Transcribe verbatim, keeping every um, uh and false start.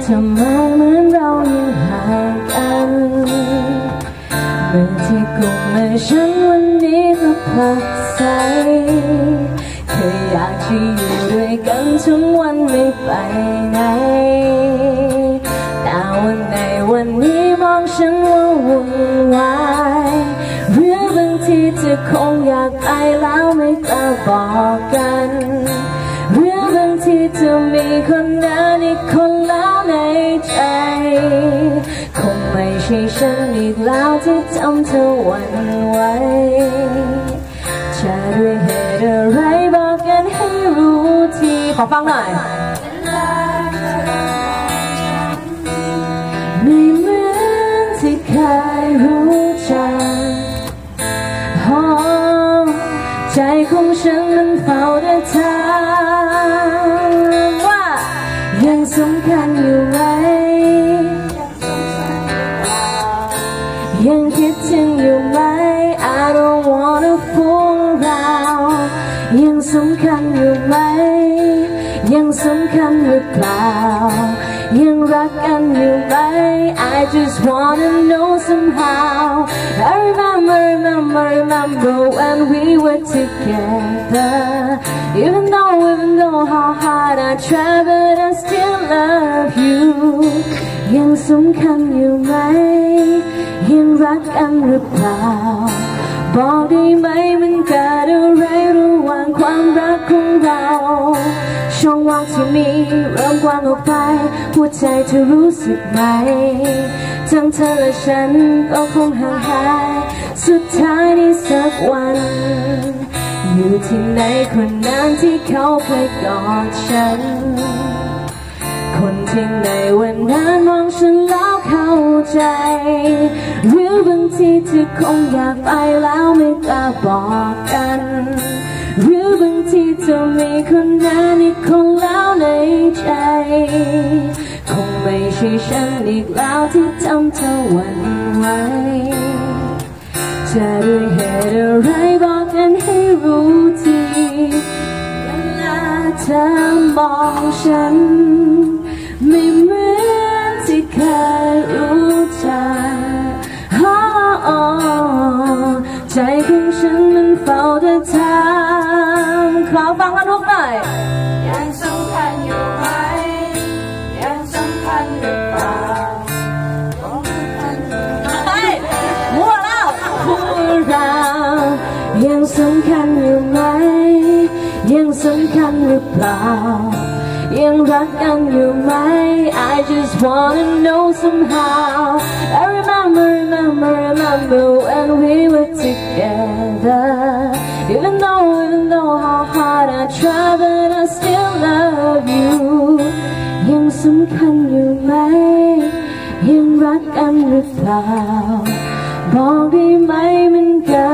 ทำไมเหมือนเรายังห่างกันเมื่อที่กุมมือฉันวันนี้ก็ผลักไสเคยอยากจะอยู่ด้วยกันทั้งวันไม่ไปไหนแต่วันในวันนี้มองฉันว่าวุ่นวายหรือบางทีเธอคงอยากไปแล้วไม่กล้าบอกกันหรือบางทีเธอมีคนนั้นอีกคนแล้วในใจคงไม่ใช่ฉันอีกแล้วที่ทำเธอหวั่นไหวจะด้วยเหตุอะไรบอกกันให้รู้ทีขอฟังหน่อยไม่เหมือนที่เคยรู้จักใจของฉันมันเฝ้าแต่ถามว่ายังสำคัญอยู่ไหมยังคิดถึงอยู่ไหม I don't wanna fool around ยังสำคัญอยู่ไหมยังสำคัญหรือเปล่ายังรักกันอยู่ไหม I just wanna know somehow I remember remember remember when we were together even though even though how hard I try but I still love you ยังสำคัญอยู่ไหมยังรักกันหรือเปล่าบอกได้ไหมมันเกิดอะไรระหว่างความรักของเราช่องว่างที่มีเริ่มกว้างออกไปหัวใจเธอรู้สึกไหมทั้งเธอและฉันก็คงห่างหายสุดท้ายในสักวันอยู่ที่ไหนคนนั้นที่เขาเคยกอดฉันคนที่ในวันนั้นมองฉันแล้วเข้าใจหรือบางทีเธอคงอยากไปแล้วไม่กล้าบอกกันหรือบางทีเธอมีคนนั้นอีกคนแล้วในใจคงไม่ใช่ฉันอีกแล้วที่ทำเธอหวั่นไหวจะด้วยเหตุอะไรบอกกันให้รู้ทีเวลาเธอมองฉันไม่เหมือนที่เคยรู้จักใจของฉันมันเฝ้าแต่ถามขอฟังกันทุกหน่อยยังสำคัญอยู่ไหมยังสำคัญหรือเปล่าเฮ้ยมั่วแล้วคู่เรายังสำคัญอยู่ไหมยังสำคัญหรือเปล่ายังรักกันอยู่ไหม I just wanna know somehow I remember remember remember when we were together even though even though how hard I try but I still love you ยังสำคัญอยู่ไหมยังรักกันหรือเปล่าบอกได้ไหมมันเกิ